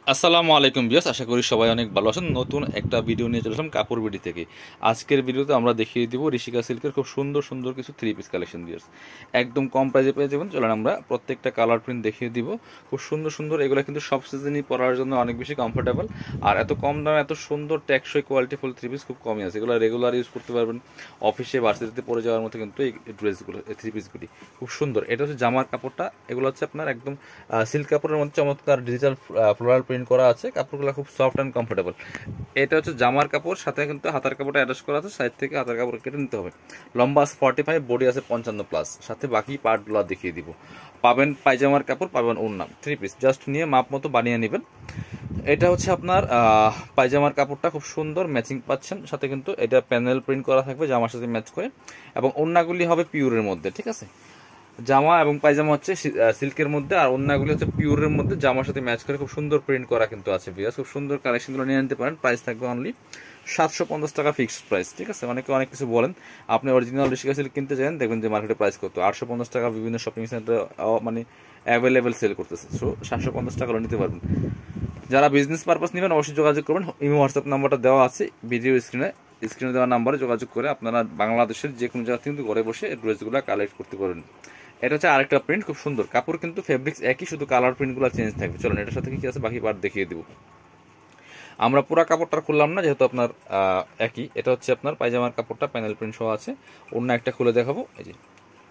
আসসালামু আলাইকুম বিয়াস, আশা করি সবাই অনেক ভালো আছেন। নতুন একটা ভিডিও নিয়ে চলে আসলাম কাপড় বিডি থেকে। আজকের ভিডিওতে আমরা দেখিয়ে দিব ঋষিকা সিল্কের খুব সুন্দর সুন্দর কিছু থ্রি পিস কালেকশন বিয়াস, একদম কম প্রাইসে পেয়ে যাবেন। চলেন আমরা প্রত্যেকটা কালার প্রিন্ট দেখিয়ে দিব। খুব সুন্দর সুন্দর এগুলো কিন্তু সব সিজনই পরার জন্য অনেক বেশি কমফোর্টেবল, আর এত কম দামে এত সুন্দর টেকসই কোয়ালিটিফুল থ্রি পিস খুব কমই আছে। এগুলো রেগুলার ইউজ করতে পারবেন, অফিসে ভার্সিটিতে পরে যাওয়ার মতো কিন্তু এই ড্রেসগুলো, এই থ্রি পিসগুলি খুব সুন্দর। এটা হচ্ছে জামার কাপড়টা, এগুলো হচ্ছে আপনার একদম সিল্ক কাপড়ের মধ্যে চমৎকার ডিজিটাল ফ্লোরাল প্রিন্ট করা আছে। কাপড়গুলো খুব সফট অ্যান্ড কমফোর্টেবল। এটা হচ্ছে জামার কাপড়, সাথে কিন্তু হাতার কাপড়টা অ্যাটাচ করা আছে, সাইড থেকে হাতার কাপড় কেটে নিতে হবে। লম্বা আছে 45, বডি আছে 55+, সাথে বাকি পার্টগুলো দেখিয়ে দিব। পাবেন পায়জামার কাপড়, পাবেন ওড়না, থ্রি পিস জাস্ট নিয়ে মাপ মতো বানিয়ে নেবেন। এটা হচ্ছে আপনার পায়জামার কাপড়টা খুব সুন্দর ম্যাচিং পাচ্ছেন, সাথে কিন্তু এটা প্যানেল প্রিন্ট করা থাকবে জামার সাথে ম্যাচ করে, এবং ওড়নাগুলি হবে পিওরের মধ্যে, ঠিক আছে। জামা এবং পায়জামা হচ্ছে সিল্কের মধ্যে, আর অন্যগুলি হচ্ছে পিওরের মধ্যে, জামার সাথে ম্যাচ করে খুব সুন্দর প্রিন্ট করা কিন্তু আছে বিয়াস। খুব সুন্দর কালেকশনগুলো নিয়ে নিতে পারেন। প্রাইস থাকবে অনলি 750 টাকা ফিক্সড প্রাইস, ঠিক আছে। অনেকে অনেক কিছু বলেন, আপনি অরিজিনাল ঋষিকা সিল্ক কিনতে চান, দেখবেন যে মার্কেটে প্রাইস কত 850 টাকা, বিভিন্ন শপিং সেন্টারে মানে অ্যাভেলেবেল সেল করতেছে। সো 750 টাকা নিতে পারবেন। যারা বিজনেস পারপাস নেবেন অবশ্যই যোগাযোগ করবেন। ইমো হোয়াটসঅ্যাপ নাম্বারটা দেওয়া আছে ভিডিও স্ক্রিনে দেওয়া নাম্বারে যোগাযোগ করে আপনারা বাংলাদেশের যে কোনো জায়গা কিন্তু ঘরে বসে ড্রেসগুলো কালেক্ট করতে পারবেন। এটা হচ্ছে আরেকটা প্রিন্ট, খুব সুন্দর কাপড়, কিন্তু ফেব্রিক্স একই, শুধু কালার প্রিন্টগুলো চেঞ্জ থাকবে। চলুন এটার সাথে কি আছে বাকি পার্ট দেখিয়ে দিব। আমরা পুরো কাপড়টা খুললাম না, যেহেতু আপনার একই। এটা হচ্ছে আপনার পায়জামার কাপড়টা প্যানেল প্রিন্ট সহ আছে। অন্য একটা খুলে দেখাবো। এই যে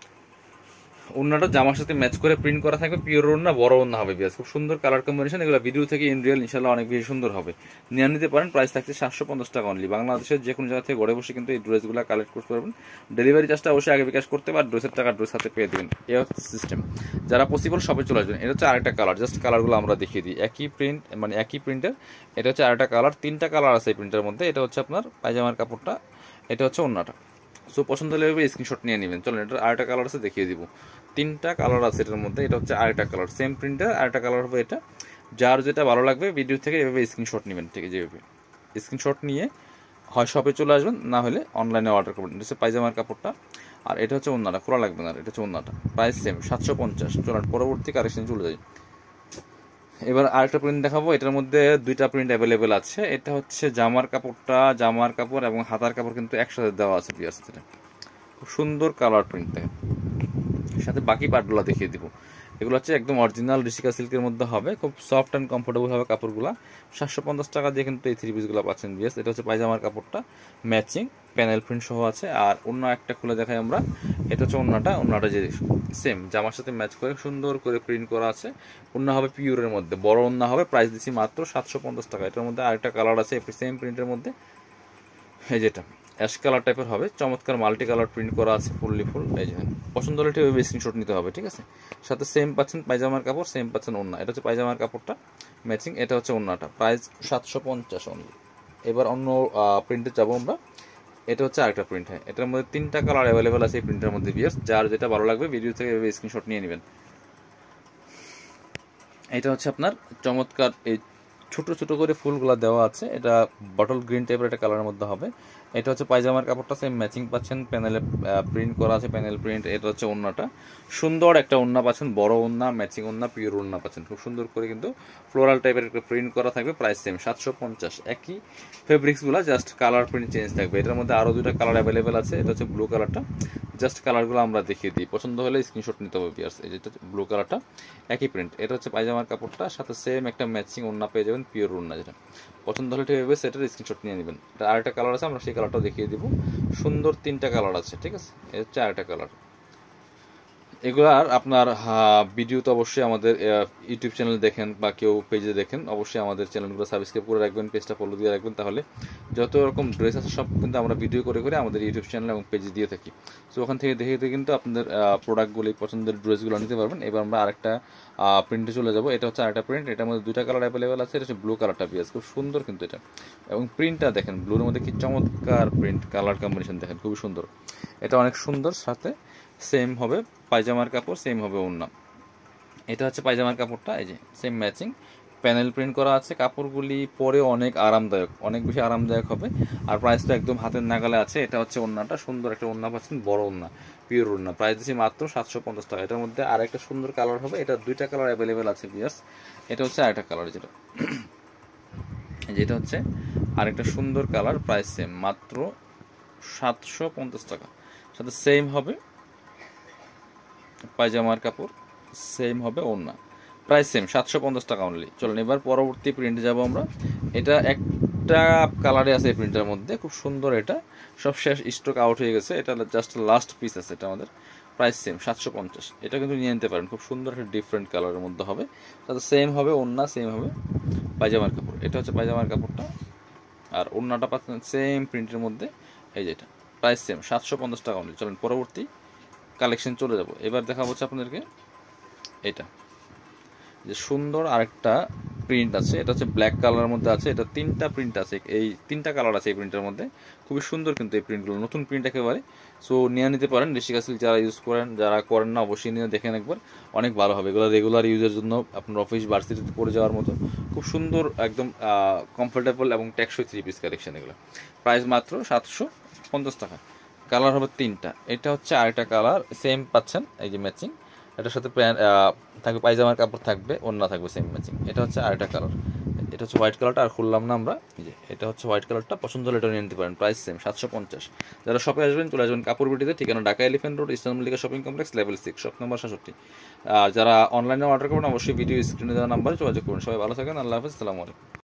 ওড়নাটা জামার সাথে ম্যাচ করে প্রিন্ট করা থাকবে, পিওর ওড়না, বড় ওড়না হবে বিয়াস। খুব সুন্দর কালার কম্বিনেশন, এগুলো ভিডিও থেকে ইন রিয়েল ইনশাল্লাহ অনেক বেশি সুন্দর হবে। নিয়ে নিতে পারেন। প্রাইস থাকছে 750 টাকা অনলি। বাংলাদেশের যে কোনো জায়গা থেকে ঘরে বসে কিন্তু এই ড্রেসগুলো কালেক্ট করতে পারবেন। ডেলিভারি চার্জটা অবশ্যই আগে বিকাশ করতে পারেন, ড্রেসের টাকা ড্রেস হাতে পেয়ে দেবেন। এই হচ্ছে সিস্টেম। যারা পসিবল সবাই চলে আসবেন। এটা হচ্ছে আরেকটা কালার, জাস্ট কালারগুলো আমরা দেখিয়ে দিই। একই প্রিন্ট, মানে একই প্রিন্টের। এটা হচ্ছে আরেকটা কালার, তিনটা কালার আছে এই প্রিন্টের মধ্যে। এটা হচ্ছে আপনার পায়জামার কাপড়টা, এটা হচ্ছে ওড়নাটা। সো পছন্দ হলে স্ক্রিনশট নিয়ে নেবেন। চলেন এটার আরেকটা কালার আছে দেখিয়ে দিব। তিনটা কালার আছে এটার মধ্যে। এটা হচ্ছে আরেকটা কালার, সেম প্রিন্টের আরেকটা কালার হবে এটা। যার যেটা ভালো লাগবে ভিডিও থেকে এভাবে স্ক্রিনশট নেবেন, ঠিক আছে। যেভাবে স্ক্রিনশট নিয়ে হয় শপে চলে আসবেন, না হলে অনলাইনে অর্ডার করবেন। এটা হচ্ছে পায়জামার কাপড়টা, আর এটা হচ্ছে ওড়নাটা। খোলা লাগবে না, এটা হচ্ছে ওড়নাটা। Price same 750। চলেন পরবর্তী কালেকশন চলে যাই। এবার আরেকটা প্রিন্ট দেখাবো। এটার মধ্যে দুইটা প্রিন্ট অ্যাভেলেবেল আছে। এটা হচ্ছে জামার কাপড়টা, জামার কাপড় এবং হাতার কাপড় কিন্তু একসাথে দেওয়া আছে পিয়াস। খুব সুন্দর কালার প্রিন্ট, সাথে বাকি পার্টগুলো দেখিয়ে দিব। এগুলো হচ্ছে একদম অরিজিনাল ঋষিকা সিল্কের মধ্যে হবে, খুব সফট অ্যান্ড কমফোর্টেবল হবে কাপড়গুলো। 750 টাকা দিয়ে কিন্তু এই থ্রি পিসগুলো পাচ্ছেন বিয়াস। এটা হচ্ছে পায়জামার কাপড়টা, ম্যাচিং প্যানেল প্রিন্ট সহ আছে। আর অন্য একটা খুলে দেখাই আমরা। এটা হচ্ছে ওড়নাটা যে সেম জামার সাথে ম্যাচ করে সুন্দর করে প্রিন্ট করা আছে। ওড়না হবে পিওরের মধ্যে, বড় ওড়না হবে। প্রাইস দিচ্ছি মাত্র 750 টাকা। এটার মধ্যে আরেকটা কালার আছে সেম প্রিন্টের মধ্যে, এই যেটা অ্যাশ কালার টাইপের হবে, চমৎকার মাল্টি কালার প্রিন্ট করা আছে, ফুললি ফুল। এই যে পছন্দ হলে ঠিক ওই স্ক্রিনশট নিতে হবে, ঠিক আছে। সাথে সেম পাচ্ছেন পায়জামার কাপড়, সেম পাচ্ছেন ওড়না। এটা হচ্ছে পায়জামার কাপড়টা ম্যাচিং, এটা হচ্ছে ওড়নাটা। Price 750 only. এবার অন্য প্রিন্টে যাবো আমরা। এটা হচ্ছে আরেকটা প্রিন্ট। হ্যাঁ, এটার মধ্যে তিনটা কালার অ্যাভেলেবেল আছে এই প্রিন্টের মধ্যে বিয়ার্স। যার যেটা ভালো লাগবে ভিডিও থেকে এভাবে স্ক্রিনশট নিয়ে নেবেন। এটা হচ্ছে আপনার চমৎকার এই ছোট ছোট করে ফুলগুলো দেওয়া আছে। এটা বটল গ্রিন টাইপের একটা কালারের মধ্যে হবে। এটা হচ্ছে পায়জামার কাপড়টা, সেম ম্যাচিং পাচ্ছেন, প্যানেলে প্রিন্ট করা আছে, প্যানেল প্রিন্ট। এটা হচ্ছে ওড়নাটা, সুন্দর একটা ওড়না পাচ্ছেন, বড় ওড়না, ম্যাচিং ওড়না, পিওর ওড়না পাচ্ছেন। খুব সুন্দর করে কিন্তু ফ্লোরাল টাইপের একটা প্রিন্ট করা থাকবে। Price same 750। একই ফেব্রিক্সগুলো, জাস্ট কালার প্রিন্ট চেঞ্জ থাকবে। এটার মধ্যে আরও দুটো কালার অ্যাভেলেবেল আছে। এটা হচ্ছে ব্লু কালারটা, জাস্ট কালারগুলো আমরা দেখিয়ে দিই, পছন্দ হলে স্ক্রিনশট নিতে হবে বিয়ার্স। এই যেটা ব্লু কালারটা, একই প্রিন্ট। এটা হচ্ছে পায়জামার কাপড়টা, সাথে সেম একটা ম্যাচিং ওড়না পেয়ে যাবেন, পিওর ওড়না। যেটা পছন্দ হলে ঠিক হবে সেটার স্ক্রিনশট নিয়ে নেবেন। এটা আরেকটা কালার আছে, আমরা সেই কালারটাও দেখিয়ে দিব। সুন্দর তিনটা কালার আছে, ঠিক আছে। এটা হচ্ছে আরেকটা কালার। এগুলার আপনার ভিডিও তো অবশ্যই আমাদের ইউটিউব চ্যানেল দেখেন বা কেউ পেজে দেখেন, অবশ্যই আমাদের চ্যানেলগুলো সাবস্ক্রাইব করে রাখবেন, পেজটা ফলো দিয়ে রাখবেন। তাহলে যত রকম ড্রেস আছে সব কিন্তু আমরা ভিডিও করে করে আমাদের ইউটিউব চ্যানেল এবং পেজে দিয়ে থাকি। সো ওখান থেকে দেখে দেখে কিন্তু আপনাদের প্রোডাক্টগুলি, পছন্দের ড্রেসগুলো নিতে পারবেন। এবার আমরা আরেকটা প্রিন্টে চলে যাবো। এটা হচ্ছে আরেকটা প্রিন্ট। এটার মধ্যে দুইটা কালার অ্যাভেলেবেল আছে। এটা হচ্ছে ব্লু কালারটা পিয়াজ, খুব সুন্দর কিন্তু এটা। এবং প্রিন্টটা দেখেন, ব্লুর মধ্যে কি চমৎকার প্রিন্ট, কালার কম্বিনেশন দেখেন, খুবই সুন্দর। এটা অনেক সুন্দর। সাথে সেম হবে পায়জামার কাপড়, সেম হবে ওড়না। এটা হচ্ছে পায়জামার কাপড়টা, এই যে সেম ম্যাচিং, প্যানেল প্রিন্ট করা আছে। কাপড়গুলি পরে অনেক আরামদায়ক, অনেক বেশি আরামদায়ক হবে। আর প্রাইস তো একদম হাতের নাগালে আছে। এটা হচ্ছে ওড়নাটা, সুন্দর একটা ওড়না পাচ্ছেন, বড় ওড়না, পিওর ওড়না। প্রাইস দিচ্ছি মাত্র 750 টাকা। এটার মধ্যে আরেকটা সুন্দর কালার হবে, এটা দুইটা কালার অ্যাভেলেবেল আছে ভিউয়ার্স। এটা হচ্ছে আরেকটা কালার, যেটা হচ্ছে আরেকটা সুন্দর কালার। প্রাইস সেম, মাত্র 750 টাকা। সাথে সেম হবে পায়জামার কাপড়, সেম হবে ওড়না, প্রাইস সেম 750 টাকা অনলি। চলুন এবার পরবর্তী প্রিন্টে যাব আমরা। এটা একটা কালারে আছে এই প্রিন্টের মধ্যে, খুব সুন্দর। এটা সব শেষ, স্টক আউট হয়ে গেছে, এটা জাস্ট লাস্ট পিস আছে এটা আমাদের। Price same 750। এটা কিন্তু নিয়ে নিতে পারেন, খুব সুন্দর একটা ডিফারেন্ট কালারের মধ্যে হবে। তাতে সেম হবে ওড়না, সেম হবে পায়জামার কাপড়। এটা হচ্ছে পায়জামার কাপড়টা, আর ওড়নাটা পাচ্ছেন সেম প্রিন্টের মধ্যে। এই যেটা প্রাইস সেম 750 টাকা অনলি। চলেন পরবর্তী কালেকশন চলে যাব। এবার দেখা হচ্ছে আপনাদেরকে এটা, যে সুন্দর আরেকটা প্রিন্ট আছে। এটা হচ্ছে ব্ল্যাক কালারের মধ্যে আছে। এটা তিনটা প্রিন্ট আছে, এই তিনটা কালার আছে এই প্রিন্টের মধ্যে। খুবই সুন্দর কিন্তু এই প্রিন্টগুলো, নতুন প্রিন্ট একেবারে। সো নিয়ে নিতে পারেন। ঋষিকা সিল্ক যারা ইউজ করেন, যারা করেন না অবশ্যই নিয়ে দেখেন একবার, অনেক ভালো হবে। এগুলো রেগুলার ইউজের জন্য, আপনার অফিস ভার্সিটিতে পরে যাওয়ার মতো খুব সুন্দর, একদম কমফোর্টেবল এবং টেকসই থ্রি পিস কালেকশন এগুলো। প্রাইস মাত্র 750 টাকা। কালার হবে তিনটা। এটা হচ্ছে আরেকটা কালার, সেম পাচ্ছেন, এই যে ম্যাচিং। এটার সাথে প্যান্ট থাকবে, পায়জামার কাপড় থাকবে, ওড়না থাকবে সেম ম্যাচিং। এটা হচ্ছে আরেকটা কালার, এটা হচ্ছে হোয়াইট কালারটা, আর খুললাম না আমরা। এই যে এটা হচ্ছে হোয়াইট কালারটা, পছন্দ হলে এটা নিয়ে নিতে পারেন। Price same 750। যারা শপে আসবেন চলে আসবেন কাপড় বিটিতে, ঠিকানা Dhaka elephant road, eastern Mallika shopping complex, level 6, shop number 67। আর যারা অনলাইনে অর্ডার করবেন অবশ্যই ভিডিও স্ক্রিনে দেওয়া নাম্বারে যোগাযোগ করুন। সবাই ভালো থাকেন, আল্লাহ হাফেজ, আসসালামু আলাইকুম।